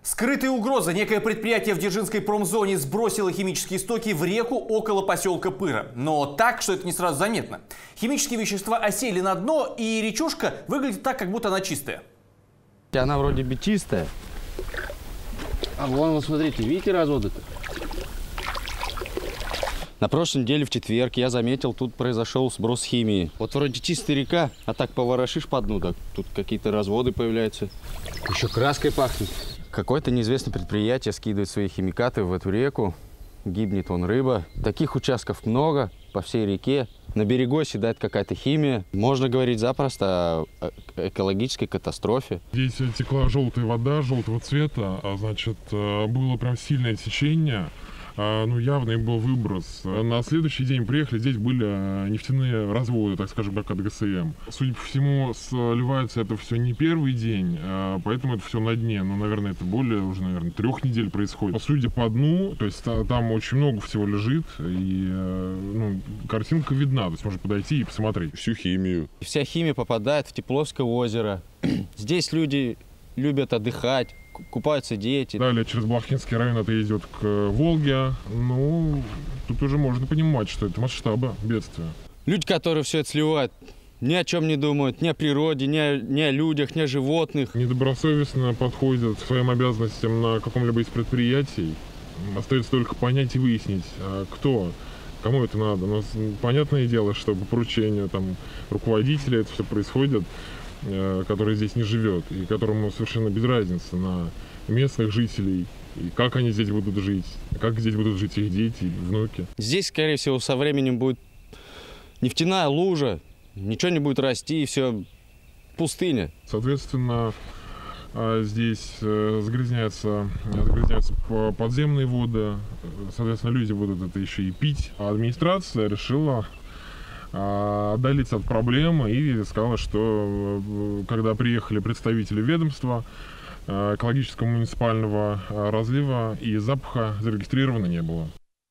Скрытые угрозы. Некое предприятие в Дзержинской промзоне сбросило химические стоки в реку около поселка Пыра. Но так, что это не сразу заметно. Химические вещества осели на дно, и речушка выглядит так, как будто она чистая. Она вроде бы чистая. А вон, вот смотрите, видите разводы-то? На прошлой неделе в четверг я заметил, тут произошел сброс химии. Вот вроде чистая река, а так поворошишь по дну, так тут какие-то разводы появляются. Еще краской пахнет. Какое-то неизвестное предприятие скидывает свои химикаты в эту реку. Гибнет вон рыба. Таких участков много по всей реке. На берегу оседает какая-то химия. Можно говорить запросто о экологической катастрофе. Здесь текла желтая вода, желтого цвета, значит, было прям сильное течение. Ну, явный был выброс. На следующий день приехали, здесь были нефтяные разводы, так скажем, как от ГСМ. Судя по всему, сливается это все не первый день, поэтому это все на дне. Ну, наверное, это более уже, наверное, 3 недель происходит. Судя по дну, то есть там очень много всего лежит, и ну, картинка видна, то есть можно подойти и посмотреть всю химию. Вся химия попадает в Тепловское озеро. Здесь люди любят отдыхать. Купаются дети. Далее через Блохинский район это идет к Волге. Ну, тут уже можно понимать, что это масштабы бедствия. Люди, которые все это сливают, ни о чем не думают, ни о природе, ни о людях, ни о животных. Недобросовестно подходят к своим обязанностям на каком-либо из предприятий. Остается только понять и выяснить, кто, кому это надо. Но понятное дело, что по поручению там, руководителя это все происходит, который здесь не живет, и которому совершенно без разницы на местных жителей, и как они здесь будут жить, как здесь будут жить их дети, внуки. Здесь, скорее всего, со временем будет нефтяная лужа, ничего не будет расти, и все пустыня. Соответственно, здесь загрязняются подземные воды, соответственно, люди будут это еще и пить. А администрация решила отдалиться от проблемы и сказала, что когда приехали представители ведомства, экологического муниципального разлива и запаха зарегистрировано не было.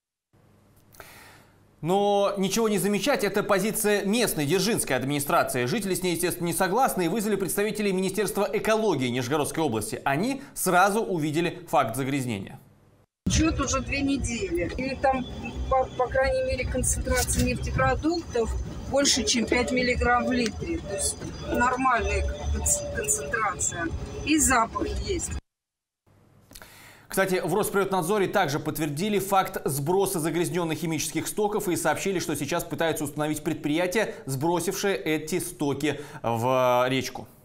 Но ничего не замечать – это позиция местной Дзержинской администрации. Жители с ней, естественно, не согласны и вызвали представителей Министерства экологии Нижегородской области. Они сразу увидели факт загрязнения. Счет уже 2 недели. И там, по крайней мере, концентрация нефтепродуктов больше, чем 5 миллиграмм в литре. То есть нормальная концентрация. И запах есть. Кстати, в Росприроднадзоре также подтвердили факт сброса загрязненных химических стоков и сообщили, что сейчас пытаются установить предприятие, сбросившее эти стоки в речку.